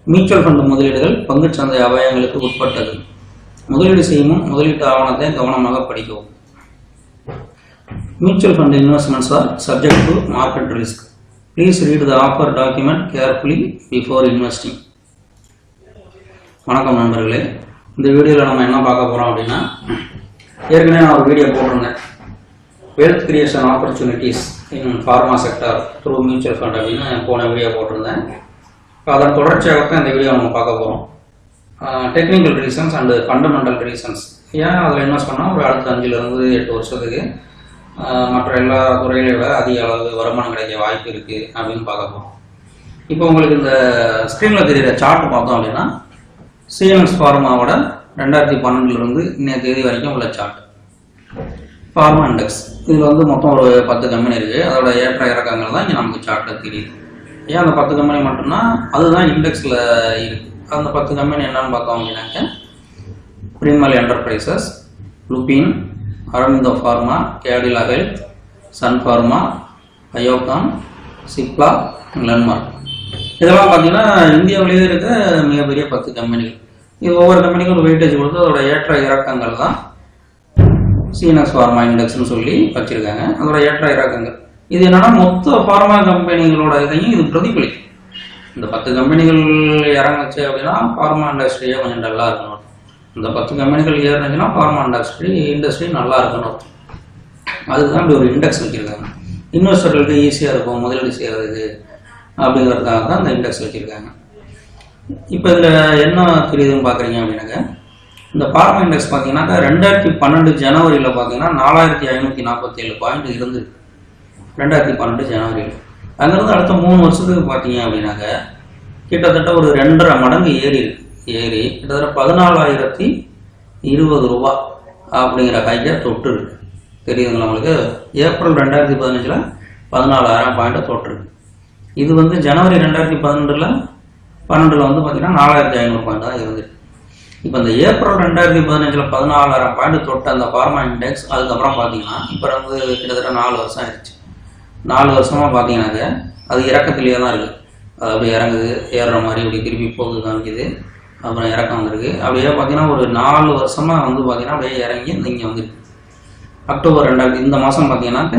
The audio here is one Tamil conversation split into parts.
மியூச்சுவல் ஃபண்ட் முதலீடுகள் பங்குச் சந்தை அபாயங்களுக்கு உட்பட்டது. முதலீடு செய்யும் முதலீட்டு ஆவணத்தை கவனமாக படிக்கவும். Mutual fund investments are subject to market risk. Please read the offer document carefully before investing. வணக்கம் நண்பர்களே, இந்த வீடியோவில் நம்ம என்ன பார்க்க போகிறோம் அப்படின்னா, ஏற்கனவே நான் ஒரு வீடியோ போட்டிருந்தேன், wealth creation opportunities in pharma sector through mutual fund அப்படின்னு போன வீடியோ போட்டிருந்தேன். அதன் தொடர்ச்சியாகத்தான் இந்த வீடியோ நம்ம பார்க்க போகிறோம். Technical reasons and fundamental reasons, ஏன் அதில் இன்வெஸ்ட் பண்ணால் ஒரு அடுத்த 5-8 வருஷத்துக்கு மற்ற எல்லா துறைகளை விட அதிக அளவு வருமானம் கிடைக்க வாய்ப்பு இருக்குது அப்படின்னு பார்க்க போகிறோம். இப்போ உங்களுக்கு இந்த ஸ்க்ரீனில் தெரிகிற சார்ட் பார்த்தோம் அப்படின்னா, சிஎம்எஸ் ஃபார்மாவோட 2012 இன்னைய தேதி வரைக்கும் உள்ள சார்ட். ஃபார்மா இண்டெக்ஸ் இதில் வந்து மொத்தம் ஒரு 10 கம்பெனி இருக்குது. அதோட ஏற்ற இறக்கங்கள் தான் இங்கே நமக்கு சார்ட்டில் தெரியுது. ஏன் அந்த 10 கம்பெனி மட்டும்னா அதுதான் இண்டெக்ஸில் இருக்குது. அந்த 10 கம்பெனி என்னன்னு பார்த்தோம் அப்படின்னாக்க, Piramal Enterprises, Lupin, Aurobindo Pharma, Cadila Health, Sun Pharma, அயோகான், சிப்லா, கிளன்மார்க். இதெல்லாம் பார்த்தீங்கன்னா இந்தியாவிலேயே இருக்க மிகப்பெரிய 10 கம்பெனிகள். இது ஒவ்வொரு கம்பெனிக்கும் ஒரு வெயிட்டேஜ் கொடுத்து அதோட ஏற்ற இறக்கங்கள் தான் சிஎன்எஸ் ஃபார்மா இண்டெக்ஸ்னு சொல்லி வச்சுருக்காங்க. அதோட ஏற்ற இறக்கங்கள் இது என்னன்னா, மொத்த ஃபார்மா கம்பெனிகளோட இதையும் இது பிரதிபலிக்கும். இந்த 10 கம்பெனிகள் இறங்குச்சு அப்படின்னா ஃபார்மா இண்டஸ்ட்ரியே கொஞ்சம் நல்லா இருக்கணும். இந்த 10 கம்பெனிகள் ஏறினுச்சுன்னா ஃபார்மா இண்டஸ்ட்ரி நல்லா இருக்கணும். அதுதான் இப்படி ஒரு இண்டெக்ஸ் வச்சுருக்காங்க. இன்வெஸ்டர்களுக்கு ஈஸியாக இருக்கும் முதலீடு செய்கிறதுக்கு அப்படிங்கிறதுக்காக தான் இந்த இண்டெக்ஸ் வச்சுருக்காங்க. இப்போ இதில் என்ன தெரியுதுன்னு பார்க்குறீங்க அப்படின்னாக்க, இந்த ஃபார்மா இண்டெக்ஸ் பார்த்தீங்கன்னாக்கா 2012 ஜனவரியில் பார்த்தீங்கன்னா 4547 பாயிண்ட் இருந்தது. 2012 ஜனவரியில் அங்கேருந்து அடுத்த 3 வருஷத்துக்கு பார்த்தீங்க அப்படின்னாக்க கிட்டத்தட்ட ஒரு 2.5 மடங்கு ஏறி கிட்டத்தட்ட 14,020 ரூபா அப்படிங்கிற ஹையை தொட்டு இருக்கு. தெரியுதுங்களா உங்களுக்கு? ஏப்ரல் 2015 14,000 பாயிண்ட்டை தொட்டுருக்கு. இது வந்து ஜனவரி 2012 வந்து பார்த்தீங்கன்னா 4,500 பாயிண்ட் தான் இருந்துருக்கு. இப்போ இந்த ஏப்ரல் 2015 14,000 பாயிண்ட் தொட்ட அந்த ஃபார்மா இண்டெக்ஸ் அதுக்கப்புறம் பார்த்தீங்கன்னா இப்போ வந்து கிட்டத்தட்ட 4 வருஷம் ஆயிடுச்சு. 4 வருஷமாக பார்த்தீங்கன்னாக்க அது இறக்கத்திலேயே தான் இருக்குது. அது அப்படியே இறங்குது, ஏறுற மாதிரி இப்படி திருப்பி போகுது காமிக்குது, அப்புறம் இறக்கம் வந்துருக்கு. அப்படியே பார்த்தீங்கன்னா ஒரு 4 வருஷமாக வந்து பார்த்தீங்கன்னா அப்படியே இறங்கி இங்கே வந்துருக்கு. அக்டோபர் 2000 இந்த மாதம் பார்த்தீங்கன்னாக்க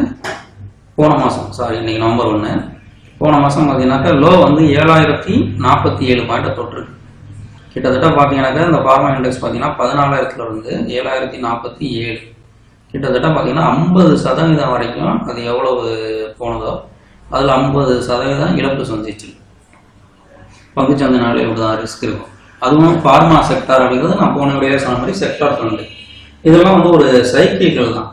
இன்னைக்கு நவம்பர் 1, போன மாதம் பார்த்தீங்கன்னாக்க லோ வந்து 7,047 பாயிண்ட்டை தொட்டிருக்கு. கிட்டத்தட்ட பார்த்தீங்கன்னாக்க இந்த ஃபார்மா இண்டெக்ஸ் பார்த்தீங்கன்னா 14,000 இருந்து 7,047, கிட்டத்தட்ட பார்த்தீங்கன்னா 50% வரைக்கும் அது எவ்வளவு போனதோ அதில் 50% இழப்பு சந்திச்சு. பங்குச்சந்தைனால இப்படி தான் ரிஸ்க் இருக்கும். அதுவும் ஃபார்மா செக்டார் அப்படிங்கிறது நான் போன விடையே சொன்ன மாதிரி செக்டார் ஃபண்டு. இதெல்லாம் வந்து ஒரு சைக்கிள்கள் தான்.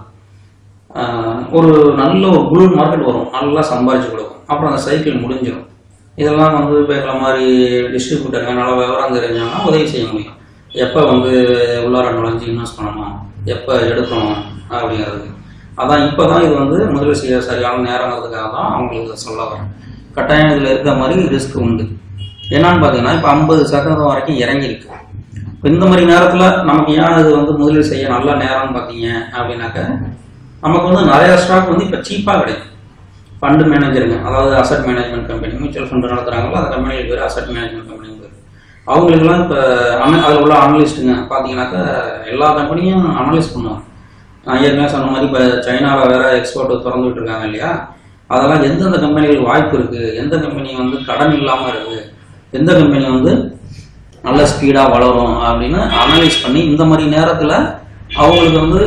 ஒரு நல்ல ஒரு புல் மார்க்கெட் வரும், நல்லா சம்பாதிச்சு கொடுக்கும், அப்புறம் அந்த சைக்கிள் முடிஞ்சிடும். இதெல்லாம் வந்து இப்போ மாதிரி டிஸ்ட்ரிபியூட்டருங்க நல்லா விவரம் தெரிஞ்சாங்கன்னா உதவி செய்ய முடியும். எப்போ வந்து உள்ளார நுழைஞ்சு இன்வெஸ்ட் பண்ணணும், எப்போ எடுக்கணும் அப்படிங்கிறது. அதான் இப்போ தான் இது வந்து முதலீடு செய்ய சரியான நேரங்கிறதுக்காக தான் அவங்களுக்கு இதை சொல்ல வரேன். கட்டாயம் இதில் இருக்கிற மாதிரி ரிஸ்க் உண்டு. என்னன்னு பார்த்தீங்கன்னா இப்போ 50% வரைக்கும் இறங்கியிருக்கு. இப்போ இந்த மாதிரி நேரத்தில் நமக்கு ஏன் இது வந்து முதலீடு செய்ய நல்ல நேரம்னு பார்த்தீங்க அப்படின்னாக்க, நமக்கு வந்து நிறையா ஸ்டாக் வந்து இப்போ சீப்பாக கிடைக்கும். ஃபண்டு மேனேஜருங்க, அதாவது asset management company, mutual fund நடத்துகிறாங்களோ அந்த கம்பெனிக்கு பேர் அசட் மேனேஜ்மெண்ட் கம்பெனி பேர். அவங்களுக்குலாம் இப்போ அதில் உள்ள அனலிஸ்ட்டுங்க பார்த்தீங்கன்னாக்கா எல்லா கம்பெனியும் அனலைஸ் பண்ணுவாங்க. நான் ஏற்கனவே சொன்ன மாதிரி இப்போ சைனாவில் வேறு எக்ஸ்போர்ட் திறந்துவிட்டு இருக்காங்க இல்லையா, அதெல்லாம் எந்தெந்த கம்பெனிகளுக்கு வாய்ப்பு இருக்குது, எந்த கம்பெனி வந்து கடன் இல்லாமல் இருக்குது, எந்த கம்பெனி வந்து நல்ல ஸ்பீடாக வளரும் அப்படின்னு அனலைஸ் பண்ணி இந்த மாதிரி நேரத்தில் அவங்களுக்கு வந்து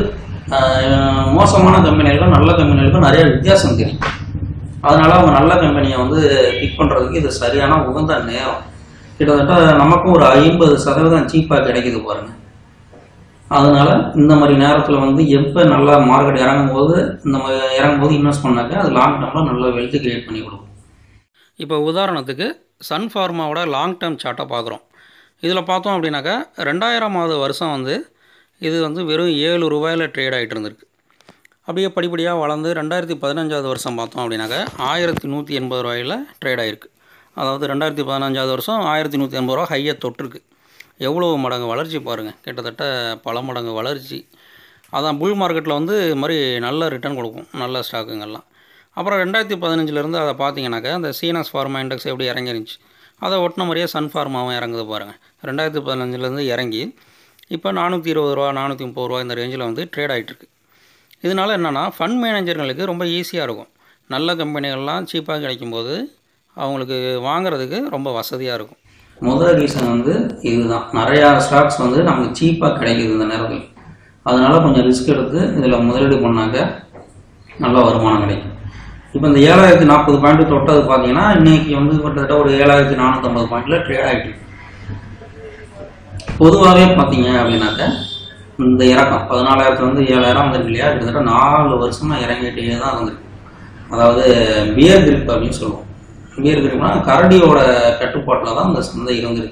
மோசமான கம்பெனிகளுக்கும் நல்ல கம்பெனிகளுக்கும் நிறைய வித்தியாசம் தெரியும். அதனால் அவங்க நல்ல கம்பெனியை வந்து பிக் பண்ணுறதுக்கு இது சரியான உகந்த நேரம். கிட்டத்தட்ட நமக்கும் ஒரு 50% சீப்பாக கிடைக்குது பாருங்கள். அதனால் இந்த மாதிரி நேரத்தில் வந்து எப்போ நல்லா மார்க்கெட் இறங்கும்போது இன்வெஸ்ட் பண்ணாக்க அது லாங் டேர்மில் நல்ல வெல்த் கிரியேட் பண்ணி கொடுக்கும். இப்போ உதாரணத்துக்கு சன் ஃபார்மாவோட லாங் டேர்ம் சார்ட்டை பார்க்குறோம். இதில் பார்த்தோம் அப்படின்னாக்கா 2000வது வருஷம் வந்து இது வந்து வெறும் 7 ரூபாயில் ட்ரேட் ஆகிட்டு இருந்திருக்கு. அப்படியே படிப்படியாக வளர்ந்து 2015வது வருஷம் பார்த்தோம் அப்படின்னாக்கா 1180 ரூபாயில் ட்ரேட் ஆகிருக்கு. அதாவது 2015வது வருஷம் 1180 ரூபா ஹையை தொட்டிருக்கு. எவ்வளோ மடங்கு வளர்ச்சி பாருங்கள், கிட்டத்தட்ட பல மடங்கு வளர்ச்சி. அதான் புல் மார்க்கெட்டில் வந்து இது மாதிரி நல்ல ரிட்டர்ன் கொடுக்கும் நல்ல ஸ்டாக்குங்கள்லாம். அப்புறம் 2015 அதை பார்த்தீங்கன்னாக்கா அந்த சிஎன்எஸ் ஃபார்மா இண்டெக்ஸ் எப்படி இறங்கிருந்துச்சு, அதை ஒட்டின மாதிரியே சன் ஃபார்மாவும் இறங்குது பாருங்கள். 2015 இறங்கி இப்போ 420 ரூபா 430 ரூபா இந்த ரேஞ்சில் வந்து ட்ரேட் ஆகிட்டுருக்கு. இதனால் என்னென்னா ஃபண்ட் மேனேஜர்களுக்கு ரொம்ப ஈஸியாக இருக்கும். நல்ல கம்பெனிகள்லாம் சீப்பாக கிடைக்கும்போது அவங்களுக்கு வாங்குறதுக்கு ரொம்ப வசதியாக இருக்கும். முதல் ரீசன் வந்து இதுதான், நிறையா ஸ்டாக்ஸ் வந்து நமக்கு சீப்பாக கிடைக்குது இந்த நேரத்தில். அதனால் கொஞ்சம் ரிஸ்க் எடுத்து இதில் முதலீடு பண்ணாக்க நல்ல வருமானம் கிடைக்கும். இப்போ இந்த 7040 பாயிண்ட் தொட்டது பார்த்தீங்கன்னா இன்றைக்கி வந்து கிட்டத்தட்ட ஒரு 7450 பாயிண்டில் ட்ரேட் ஆகிட்டு. பொதுவாகவே பார்த்தீங்க அப்படின்னாக்க இந்த இறக்கம் 14,000 7,000 வந்துருக்கு இல்லையா, கிட்டத்தட்ட 4 வருஷமாக இறங்கிட்டே தான் இருந்திருக்கு. அதாவது பியர் கிரிப் அப்படின்னு சொல்லுவோம். பியர் கிரிப்னா கரடியோட கட்டுப்பாட்டில் தான் இந்த சந்தை இருந்திருக்கு.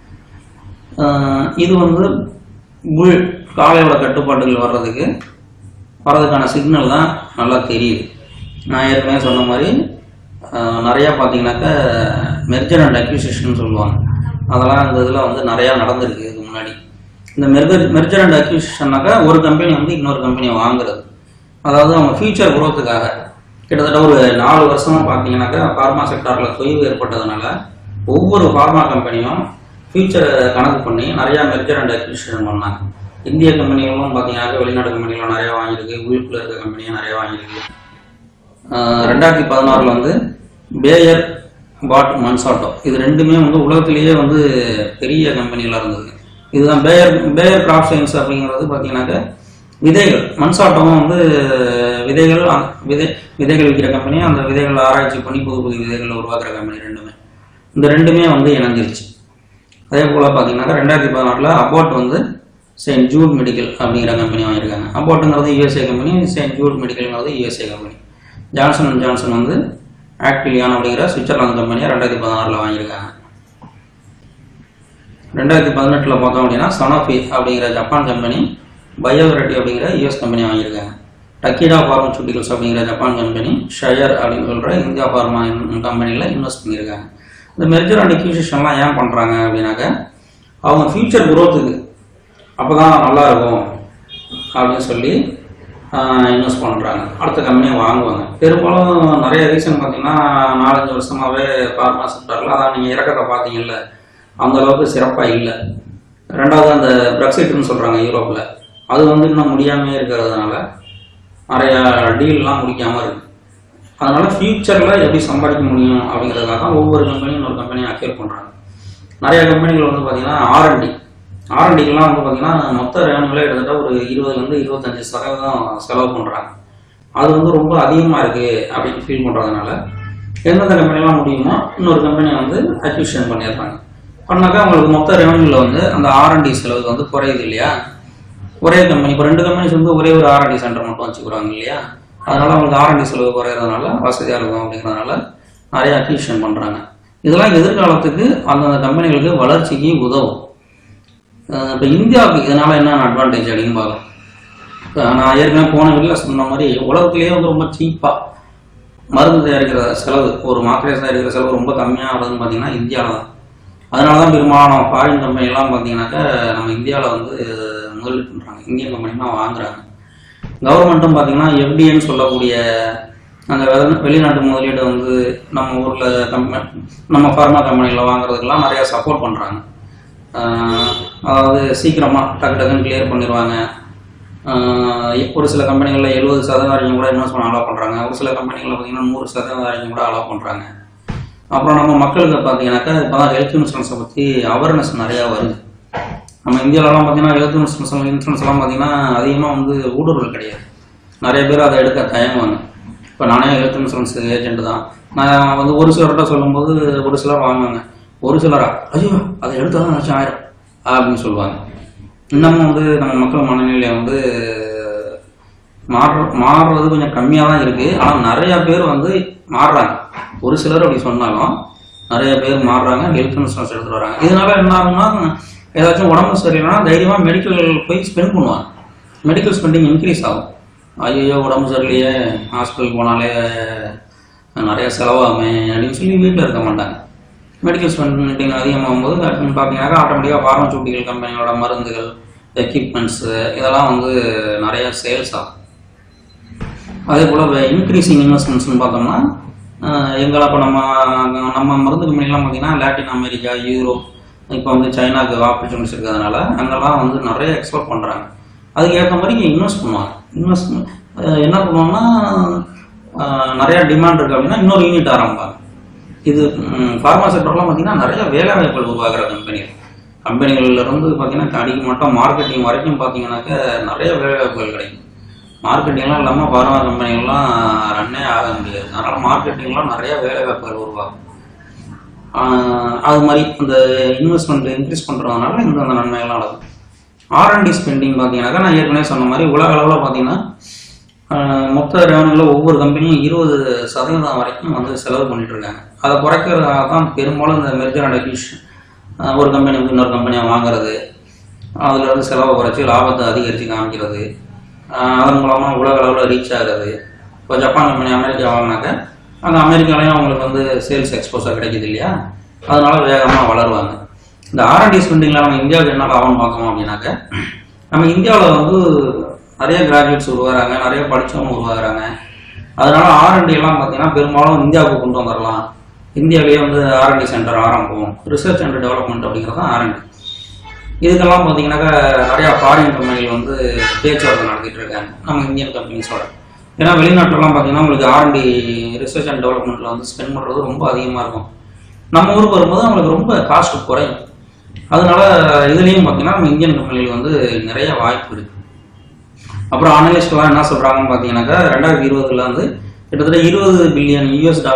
இது வந்து புல் காளையோட கட்டுப்பாட்டுகள் வர்றதுக்கான சிக்னல் தான் நல்லா தெரியுது. நான் ஏற்கனவே சொன்ன மாதிரி நிறையா பார்த்தீங்கன்னாக்கா மெர்ஜர் அண்ட் அக்யூசிஷன் சொல்லுவாங்க. அதெல்லாம் இந்த இதில் வந்து நிறையா நடந்திருக்கு இதுக்கு முன்னாடி. இந்த மெர்ஜர் அண்ட் அக்யூசிஷன்னாக்கா ஒரு கம்பெனி வந்து இன்னொரு கம்பெனியை வாங்குறது. அதாவது அவங்க ஃபியூச்சர் குரோத்துக்காக கிட்டத்தட்ட ஒரு 4 வருஷமாக பார்த்தீங்கன்னாக்கா ஃபார்மா செக்டாரில் தொய்வு ஏற்பட்டதுனால ஒவ்வொரு ஃபார்மா கம்பெனியும் ஃபியூச்சரை கணக்கு பண்ணி நிறையா மெர்ஜர் அண்ட் அக்யூசிஷன் பண்ணாங்க. இந்திய கம்பெனிகளும் பார்த்தீங்கன்னாக்கா வெளிநாட்டு கம்பெனிகளும் நிறையா வாங்கியிருக்கு, உயிர்ப்பில் இருக்க கம்பெனியும் நிறையா வாங்கியிருக்கு. 2016 வந்து பேயர் பாட் மன்சாட்டோ இது ரெண்டுமே வந்து உலகத்திலேயே வந்து பெரிய கம்பெனிகளாக இருந்தது. இதுதான் பேயர் கிராப் சயின்ஸ் அப்படிங்கிறது பார்த்தீங்கன்னாக்கா விதைகள். மன்சாட்டோவும் வந்து விதைகள் விற்கிற கம்பெனி, அந்த விதைகள் ஆராய்ச்சி பண்ணி புது விதைகளை உருவாக்குற கம்பெனி இந்த ரெண்டுமே வந்து இணைஞ்சிருச்சு. அதே போல் பார்த்தீங்கன்னாக்கா 2014 அபோட் வந்து செயின்ட் ஜூட் மெடிக்கல் அப்படிங்கிற கம்பெனி வாங்கியிருக்காங்க. அபோட்டுங்கிறது யூஎஸ்ஏ கம்பெனி, செயின்ட் ஜூட் மெடிக்கல்ங்கிறது USA company. Johnson and Johnson வந்து ஆக்டிலியான் அப்படிங்கிற சுவிட்சர்லாந்து கம்பெனியை 2016 வாங்கியிருக்காங்க. 2018 பார்த்தோம் அப்படின்னா சனோஃபி அப்படிங்கிற ஜப்பான் கம்பெனி, பயோவெரைட்டி அப்படிங்கிற யூஎஸ் கம்பெனி வாங்கியிருக்காங்க. டக்கீடா ஃபார்மசூட்டிகல்ஸ் அப்படிங்கிற ஜப்பான் கம்பெனி, ஷயர் அப்படின்னு சொல்கிற இந்தியா ஃபார்மா கம்பெனியில் இன்வெஸ்ட் பண்ணியிருக்காங்க. இந்த மெர்ஜர் அண்ட் அக்யூசிஷன்லாம் ஏன் பண்ணுறாங்க அப்படின்னாக்க அவங்க ஃபியூச்சர் குரோத்துக்கு அப்போ தான் நல்லா இருக்கும் அப்படின்னு சொல்லி இன்வெஸ்ட் பண்ணுறாங்க. அடுத்த கம்பெனியை வாங்குவாங்க. பெரும்பாலும் நிறைய ரீசன் பார்த்தீங்கன்னா 4-5 வருஷமாகவே ஃபார்மா செக்டரில் அதான் நீங்கள் இறக்கத்தை பார்த்தீங்கல்ல அந்த அளவுக்கு சிறப்பாக இல்லை. ரெண்டாவது அந்த பிரெக்சிட்னு சொல்கிறாங்க யூரோப்பில், அது வந்து இன்னும் முடியாமல் இருக்கிறதுனால நிறையா டீல்லாம் முடிக்காமல் இருக்குது. அதனால் ஃபியூச்சரில் எப்படி சம்பாதிக்க முடியும் அப்படிங்கிறதுக்காக தான் ஒவ்வொரு கம்பெனியும் இன்னொரு கம்பெனியும் அக்யூர் பண்ணுறாங்க. நிறைய கம்பெனிகள் வந்து பார்த்திங்கன்னா ஆர்என்டிக்கெலாம் வந்து பார்த்திங்கன்னா மொத்த ரெவன்யூவில் கிட்டத்தட்ட ஒரு 20-25% செலவு பண்ணுறாங்க. அது வந்து ரொம்ப அதிகமாக இருக்குது அப்படின்னு ஃபீல் பண்ணுறதுனால எந்தெந்த கம்பெனிலாம் முடியுமோ இன்னொரு கம்பெனியை வந்து அக்யூஷன் பண்ணிடுறாங்க. பண்ணாக்கா அவங்களுக்கு மொத்த ரெவன்யூவில் வந்து அந்த ஆர்என்டி செலவு வந்து குறையுது இல்லையா. ஒரே கம்பெனி இப்போ 2 கம்பெனிஸ் வந்து ஒரே ஒரு ஆர்என்டி சென்டர் மட்டும் வச்சுக்கிறாங்க இல்லையா. அதனால் அவங்களுக்கு ஆர்என்டி செலவு குறையிறதுனால வசதியாக இருக்கும் அப்படிங்கிறதுனால நிறைய அக்யூஷன் பண்ணுறாங்க. இதெல்லாம் எதிர்காலத்துக்கு அந்தந்த கம்பெனிகளுக்கு வளர்ச்சிக்கு உதவும். இப்போ இந்தியாவுக்கு இதனால் என்ன அட்வான்டேஜ் அப்படின்னு பார்க்கலாம். இப்போ நான் ஏற்கனவே போன வீட்டில் சொன்ன மாதிரி உலகத்திலேயே வந்து ரொம்ப சீப்பாக மருந்து தயாரிக்கிற செலவு, ஒரு மாத்திரை தயாரிக்கிற செலவு ரொம்ப கம்மியாக ஆகுதுன்னு பார்த்தீங்கன்னா இந்தியாவில் தான். அதனால தான் பெரும்பாலான ஃபாரின் கம்பெனிலாம் பார்த்தீங்கன்னாக்கா நம்ம இந்தியாவில் வந்து முதலீடு பண்ணுறாங்க, இந்தியன் கம்பெனிலாம் வாங்குறாங்க. கவர்மெண்ட்டும் பார்த்தீங்கன்னா எஃப்டின்னு சொல்லக்கூடிய அந்த வெளிநாட்டு முதலீடு வந்து நம்ம ஊரில் நம்ம ஃபார்மா கம்பெனியில் வாங்குறதுக்கெல்லாம் நிறையா சப்போர்ட் பண்ணுறாங்க. அதாவது சீக்கிரமாக டக்குன்னு கிளியர் பண்ணிடுவாங்க. ஒரு சில கம்பெனிகளில் 70% வரைக்கும் கூட இன்வெஸ்ட் பண்ண அலோவ் பண்ணுறாங்க. ஒரு சில கம்பெனிகளில் பார்த்தீங்கன்னா 100% வரைக்கும் கூட அலோவ் பண்ணுறாங்க. அப்புறம் நம்ம மக்களுக்கு பார்த்தீங்கன்னாக்கா இப்போ தான் ஹெல்த் இன்சூரன்ஸை பற்றி அவேர்னஸ் நிறையா வருது. நம்ம இந்தியாவிலலாம் பார்த்தீங்கன்னா ஹெல்த் இன்சூரன்ஸ்லாம் பார்த்தீங்கன்னா அதிகமாக வந்து ஊடுருவல் கிடையாது. நிறைய பேர் அதை எடுக்க தயங்குவாங்க. இப்போ நானே ஹெல்த் இன்சூரன்ஸ் ஏஜென்ட் தான். நான் வந்து ஒரு சிலர்கிட்ட சொல்லும்போது ஒரு சிலர் வாங்குவாங்க, ஒரு சிலரா ஐயோ அதை எடுத்தால் தான் 1,00,000 அப்படின்னு சொல்லுவாங்க. இன்னமும் வந்து நம்ம மக்கள் மனநிலையை வந்து மாறுறது கொஞ்சம் கம்மியாக தான் இருக்குது. ஆனால் நிறையா பேர் வந்து மாறுறாங்க. ஒரு சிலர் அப்படி சொன்னாலும் நிறைய பேர் மாறுறாங்க, ஹெல்த் இன்சூரன்ஸ் எடுத்துகிட்டு வராங்க. இதனால என்ன ஆகும்னா ஏதாச்சும் உடம்பு சரியில்லைன்னா தைரியமாக மெடிக்கல் போய் ஸ்பெண்ட் பண்ணுவாங்க. மெடிக்கல் ஸ்பெண்டிங் இன்க்ரீஸ் ஆகும். ஐயோ உடம்பு சரியில்லையே, ஹாஸ்பிட்டல் போனாலே நிறைய செலவாகுமே அப்படின்னு சொல்லி வீட்டில் இருக்க மாட்டாங்க. மெடிக்கல் ஸ்பெண்டிங் அதிகமாகும் போது பார்த்தீங்கன்னாக்கா ஆட்டோமேட்டிக்காக ஃபார்மசூட்டிக்கல் கம்பெனியோட மருந்துகள், எக்யூப்மெண்ட்ஸு இதெல்லாம் வந்து நிறைய சேல்ஸ் ஆகும். அதே போல் இன்க்ரீஸிங் இன்வெஸ்ட்மெண்ட்ஸ்னு பார்த்தோம்னா எங்களை இப்போ நம்ம மருந்து கம்பெனிலாம் பார்த்தீங்கன்னா லாட்டின் அமெரிக்கா, யூரோப், இப்போ வந்து சைனாவுக்கு ஆப்பர்ச்சுனிட்டிஸ் இருக்கிறதுனால அங்கெல்லாம் வந்து நிறைய எக்ஸ்போர்ட் பண்ணுறாங்க. அதுக்கு ஏற்ற மாதிரி இங்கே இன்வெஸ்ட் பண்ணுவாங்க. என்ன பண்ணுவாங்கன்னா நிறையா டிமாண்ட் இருக்குது அப்படின்னா இன்னொரு யூனிட் ஆரம்பிப்பாங்க. இது ஃபார்மா செக்டர்லாம் பார்த்தீங்கன்னா நிறைய வேலை வாய்ப்புகள் உருவாகிற கம்பெனிகள்லேருந்து பார்த்தீங்கன்னா அடிக்க மாட்டோம் மார்க்கெட்டிங் வரைக்கும் பார்த்தீங்கன்னாக்க நிறைய வேலை வாய்ப்புகள் கிடைக்கும். மார்க்கெட்டிங்லாம் இல்லாமல் ஃபார்மா கம்பெனிகள்லாம் ரன்னே ஆக முடியாது. அதனால் மார்க்கெட்டிங்லாம் நிறைய வேலை வாய்ப்புகள் உருவாகும். அது மாதிரி இந்த இன்வெஸ்ட்மெண்ட் இன்க்ரீஸ் பண்ணுறதுனால இந்த நன்மைகள்லாம் நடக்கும். R&D ஸ்பெண்டிங் பார்த்தீங்கன்னாக்கா நான் ஏற்கனவே சொன்ன மாதிரி உலக அளவில் பார்த்தீங்கன்னா மொத்த ரெவன்யூவில் ஒவ்வொரு கம்பெனியும் 20% வரைக்கும் வந்து செலவு பண்ணிட்டு இருக்காங்க. அதை குறைக்கிறதாக தான் பெரும்பாலும் இந்த மெர்ஜர் அண்ட் அக்விசிஷன், ஒரு கம்பெனி வந்து இன்னொரு கம்பெனியாக வாங்குறது, அதில் இருந்து செலவை குறைச்சி லாபத்தை அதிகரித்து காமிக்கிறது, அதன் மூலமாக உலக அளவில் ரீச் ஆகிறது. இப்போ ஜப்பான் கம்பெனி அமெரிக்கா வாங்கினாக்க அந்த அமெரிக்காலையும் அவங்களுக்கு வந்து சேல்ஸ் எக்ஸ்போஸாக கிடைக்கிது இல்லையா, அதனால வேகமாக வளருவாங்க. இந்த R&D ஸ்பெண்டிங்கில் நம்ம இந்தியாவுக்கு என்ன லாபம் பார்க்கணும் அப்படின்னாக்க, நம்ம இந்தியாவில் வந்து நிறைய கிராஜுவேட்ஸ் உருவாகிறாங்க, நிறைய படித்தவங்க உருவாகிறாங்க. அதனால R&D எல்லாம் பார்த்தீங்கன்னா பெரும்பாலும் இந்தியாவுக்கு கொண்டு வந்துடலாம். இந்தியாவிலேயே வந்து R&D சென்டர் ஆரம்பம், ரிசர்ச் அண்ட் டெவலப்மெண்ட் அப்படிங்கிறது தான் R&D. இதுக்கெல்லாம் பார்த்தீங்கன்னாக்கா நிறையா ஃபாரின் கம்பெனிகள் வந்து பேச்சுவார்த்தை நடத்திட்டு இருக்காங்க நம்ம இந்தியன் கம்பெனிஸோட. ஏன்னா வெளிநாட்டுலாம் பார்த்தீங்கன்னா உங்களுக்கு R&D ரிசர்ச் அண்ட் டெவலப்மெண்ட்டில் வந்து ஸ்பெண்ட் பண்ணுறது ரொம்ப அதிகமாக இருக்கும். நம்ம ஊருக்கு வரும்போது அவங்களுக்கு ரொம்ப காஸ்ட் குறையும். அதனால இதுலேயும் பார்த்தீங்கன்னா நம்ம இந்தியன் கம்பெனிகள் வந்து நிறைய வாய்ப்பு இருக்குது. அப்புறம் அனலிஸ்ட்லாம் என்ன சொல்கிறாங்கன்னு பார்த்தீங்கன்னாக்கா 2020 வந்து கிட்டத்தட்ட $20 பில்லியன்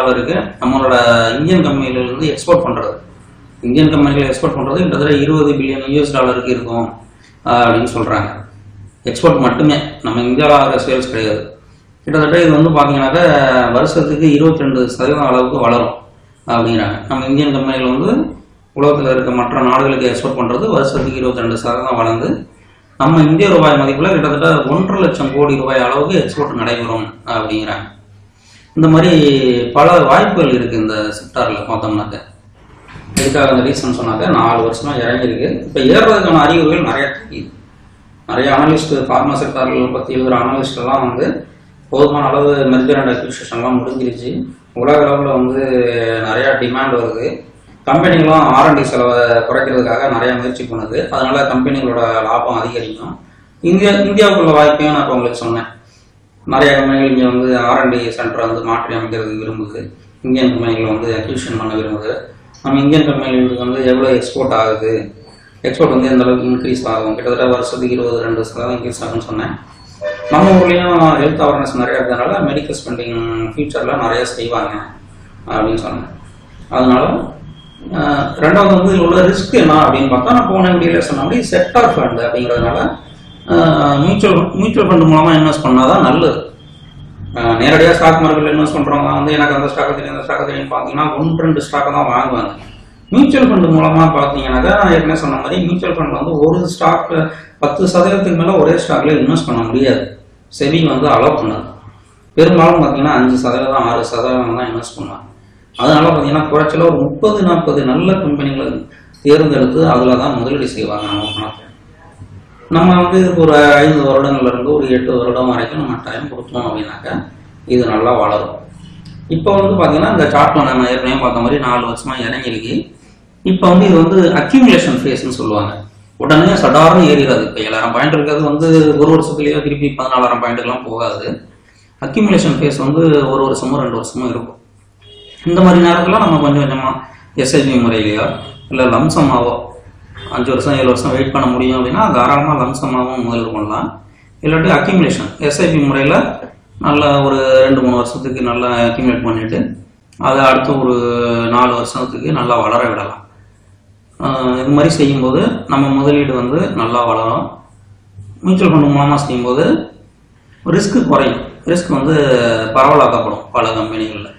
நம்மளோட இந்தியன் கம்பெனிலேருந்து எக்ஸ்போர்ட் பண்ணுறது. இந்தியன் கம்பெனிகள் எக்ஸ்போர்ட் பண்ணுறது கிட்டத்தட்ட $20 பில்லியன் இருக்கும் அப்படின்னு சொல்கிறாங்க. எக்ஸ்போர்ட் மட்டுமே, நம்ம இந்தியாவில் ஆகிற சேல்ஸ் கிடையாது. கிட்டத்தட்ட இது வந்து பார்த்தீங்கன்னாக்கா வருஷத்துக்கு 22% அளவுக்கு வளரும் அப்படிங்கிறாங்க. நம்ம இந்தியன் கம்பெனிகள் வந்து உலகத்தில் இருக்க மற்ற நாடுகளுக்கு எக்ஸ்போர்ட் பண்ணுறது வருஷத்துக்கு 22% வளர்ந்து நம்ம இந்திய ரூபாய் மதிப்பில் கிட்டத்தட்ட 1.5 லட்சம் கோடி ரூபாய் அளவுக்கு எக்ஸ்போர்ட் நடைபெறும் அப்படிங்கிறாங்க. இந்த மாதிரி பல வாய்ப்புகள் இருக்குது இந்த செக்டாரில் பார்த்தோம்னாக்க. இதுக்காக அந்த ரீசன் சொன்னாக்க 4 வருஷமாக இறங்கியிருக்கு. இப்போ ஏறுறதுக்கான அறிகுறிகள் நிறையா தெரியுது. நிறைய அனலிஸ்ட் ஃபார்மா செக்டார்கள் பற்றி எழுதுகிற அனலிஸ்டெல்லாம் வந்து போதுமான அளவு மெர்ஜர் அண்ட் அக்விசிஷன்லாம் முடிஞ்சிருச்சு. உலக அளவில் வந்து நிறையா டிமாண்ட் வருது. கம்பெனிகளும் R&D செலவை குறைக்கிறதுக்காக நிறையா முயற்சி பண்ணுது. அதனால கம்பெனிகளோட லாபம் அதிகரிக்கும். இந்தியாவுக்குள்ள வாய்ப்பையும் நான் இப்போ உங்களுக்கு சொன்னேன். நிறைய கம்பெனிகள் இங்கே வந்து R&D சென்டரை வந்து மாற்றி அமைக்கிறது விரும்புது. இந்தியன் கம்பெனிகள் வந்து அக்விசிஷன் பண்ண விரும்புது. நம்ம இந்தியன் கம்பெனிகளுக்கு வந்து எவ்வளோ எக்ஸ்போர்ட் ஆகுது, எக்ஸ்போர்ட் வந்து எந்த அளவுக்கு இன்க்ரீஸ் ஆகும், கிட்டத்தட்ட வருஷத்துக்கு 22% இன்க்ரீஸ் ஆகும்னு சொன்னேன். நம்ம ஊர்லேயும் ஹெல்த் அவேர்னஸ் நிறையா இருக்கிறதுனால மெடிக்கல் ஸ்பெண்டிங் ஃபியூச்சரில் நிறையா செய்வாங்க அப்படின்னு சொன்னேன். அதனால ரெண்டாவது வந்து இதில் உள்ள ரிஸ்க் என்ன அப்படின்னு பார்த்தா, நான் போன வீடியோவில் சொன்ன மாதிரி செக்டார் ஃபண்ட் அப்படிங்கிறதுனால மியூச்சுவல் ஃபண்ட் மூலமாக இன்வெஸ்ட் பண்ணால் தான் நல்லது. நேரடியாக ஸ்டாக் மார்க்கெட்டில் இன்வெஸ்ட் பண்ணுறவங்க வந்து எனக்கு அந்த ஸ்டாக்கை தெரியும் அந்த ஸ்டாக்கை தெரியும் பார்த்தீங்கன்னா 1-2 ஸ்டாக்கை தான் வாங்குவாங்க. மியூச்சுவல் ஃபண்ட் மூலமாக பார்த்தீங்கன்னாக்கா ஏற்கனவே சொன்ன மாதிரி மியூச்சுவல் ஃபண்ட் வந்து ஒரு ஸ்டாக்கில் 10% மேலே ஒரே ஸ்டாக்கில் இன்வெஸ்ட் பண்ண முடியாது. செபி வந்து அலோவ் பண்ணாது. பெரும்பாலும் பார்த்தீங்கன்னா 5%, 6% தான் இன்வெஸ்ட் பண்ணுவாங்க. அதனால பார்த்தீங்கன்னா குறைச்சல ஒரு 30-40 நல்ல கம்பெனிகளை தேர்ந்தெடுத்து அதில் தான் முதலீடு செய்வாங்க. நம்ம பணத்தை நம்ம வந்து ஒரு 5 வருடங்கள்லேருந்து ஒரு 8 வருடம் வரைக்கும் நம்ம டைம் கொடுத்தோம் அப்படின்னாக்கா இது நல்லா வளரும். இப்போ வந்து பார்த்தீங்கன்னா இந்த சார்ட்டில் நம்ம ஏற்கனவே பார்த்த மாதிரி 4 வருஷமாக இறங்கிருக்கு. இப்போ வந்து இது வந்து அக்யூமுலேஷன் ஃபேஸ்ன்னு சொல்லுவாங்க. உடனே சடார்னு ஏறிடாது. இப்போ 7000 பாயிண்ட் இருக்கிறது வந்து ஒரு வருஷத்துலேயே திருப்பி 14,000 பாயிண்ட்டுக்கெலாம் போகாது. அக்யூமுலேஷன் ஃபேஸ் வந்து ஒரு வருஷமோ 2 வருஷமோ இருக்கும். இந்த மாதிரி நேரத்தில் நம்ம கொஞ்சம் கொஞ்சமாக எஸ்ஐபி முறையிலையோ இல்லை லம்சமாவோ 5 வருஷம் 7 வருஷம் வெயிட் பண்ண முடியும் அப்படின்னா தாராளமாக லம்சமாகவும் முதலீடு பண்ணலாம். இல்லாட்டி அக்யூமுலேஷன் எஸ்ஐபி முறையில் நல்லா ஒரு 2-3 வருஷத்துக்கு நல்லா அக்யூமுலேட் பண்ணிவிட்டு அதை அடுத்து ஒரு 4 வருஷத்துக்கு நல்லா வளர விடலாம். இது மாதிரி செய்யும்போது நம்ம முதலீடு வந்து நல்லா வளரும். மியூச்சுவல் ஃபண்ட் மூலமாக செய்யும்போது ரிஸ்க்கு குறையும். ரிஸ்க் வந்து பரவலாக்கப்படும் பல கம்பெனிகளில்.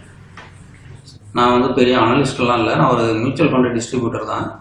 நான் வந்து பெரிய அனலிஸ்ட்லாம் இல்லை, நான் ஒரு மியூச்சுவல் ஃபண்ட் டிஸ்ட்ரிபியூட்டர் தான்.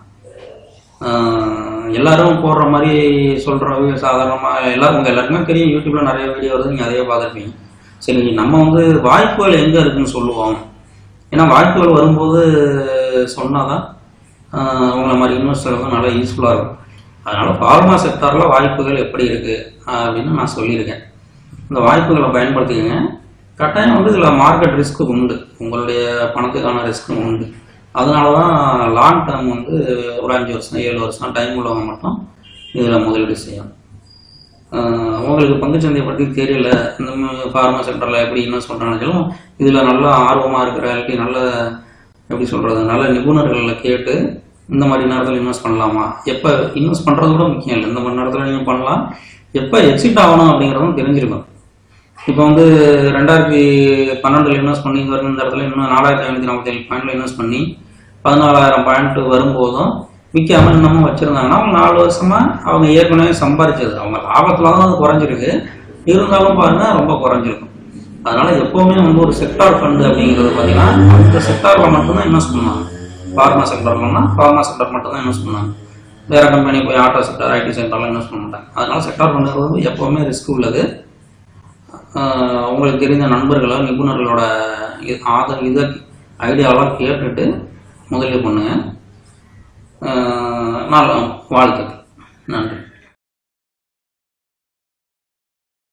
எல்லாரும் போடுற மாதிரி சொல்கிற சாதாரணமாக உங்கள் எல்லாருக்குமே தெரியும். யூடியூப்பில் நிறைய வீடியோ வருது, நீங்கள் அதையே பார்த்துருப்பீங்க. சரி, நம்ம வந்து வாய்ப்புகள் எங்கே இருக்குதுன்னு சொல்லுவோம். ஏன்னா வாய்ப்புகள் வரும்போது சொன்னால் தான் உங்களை மாதிரி இன்வெஸ்டர்களும் நல்லா யூஸ்ஃபுல்லாக இருக்கும். அதனால் ஃபார்மா செக்டாரில் வாய்ப்புகள் எப்படி இருக்குது அப்படின்னு நான் சொல்லியிருக்கேன். இந்த வாய்ப்புகளை பயன்படுத்திக்கங்க. கட்டாயம் வந்து இதில் மார்க்கெட் ரிஸ்க்கு உண்டு, உங்களுடைய பணத்துக்கான ரிஸ்க்கும் உண்டு. அதனால தான் லாங் டேர்ம் வந்து ஒரு 5 வருஷம் 7 வருஷம் டைம் உள்ளவங்க மட்டும் இதில் முதலீடு செய்யணும். உங்களுக்கு பங்குச்சந்தையை பற்றி தெரியல, இந்த ஃபார்மா செக்டரில் எப்படி இன்வெஸ்ட் பண்ணுறாங்கன்னு இதில் நல்லா ஆர்வமாக இருக்கிற இல்லாட்டி நல்ல எப்படி சொல்கிறது நல்ல நிபுணர்களில் கேட்டு இந்த மாதிரி நேரத்தில் இன்வெஸ்ட் பண்ணலாமா, எப்போ இன்வெஸ்ட் பண்ணுறது கூட முக்கியம் இல்லை, இந்த மாதிரி நேரத்தில் நீங்கள் பண்ணலாம், எப்போ எக்ஸிட் ஆகணும் அப்படிங்கிறதும் தெரிஞ்சிருக்கும். இப்போ வந்து 2012 இன்வெஸ்ட் பண்ணி வரும் இந்த இடத்துல இன்னும் 4547 பாயிண்ட்ல இன்வெஸ்ட் பண்ணி 14,000 பாயிண்ட் வரும்போதும் விற்காம இன்னமும் வச்சிருந்தாங்கன்னா அவங்க 4 வருஷமா அவங்க ஏற்கனவே சம்பாதிச்சது, அவங்க லாபத்துல தான் அது குறைஞ்சிருக்கு, இருந்தாலும் பாருங்க ரொம்ப குறைஞ்சிருக்கும். அதனால எப்பவுமே வந்து ஒரு செக்டார் ஃபண்டு அப்படிங்கிறது பார்த்தீங்கன்னா அந்த செக்டார்ல மட்டும்தான் இன்வெஸ்ட் பண்ணுவாங்க. ஃபார்மா செக்டர்லன்னா ஃபார்மா செக்டர் மட்டும் தான் இன்வெஸ்ட் பண்ணுவாங்க, வேற கம்பெனி போய் ஆட்டோ செக்டர் ஐடி செக்டர்லாம் இன்வெஸ்ட் பண்ண மாட்டாங்க. அதனால செக்டார் ஃபண்டுங்கிறது எப்பவுமே ரிஸ்க் உள்ளது. உங்களுக்கு தெரிந்த நண்பர்களோ நிபுணர்களோட இதை ஐடியாவெல்லாம் கேட்டுட்டு முதலீடு பண்ணுங்க. நான் வாழ்த்துக்கள். நன்றி.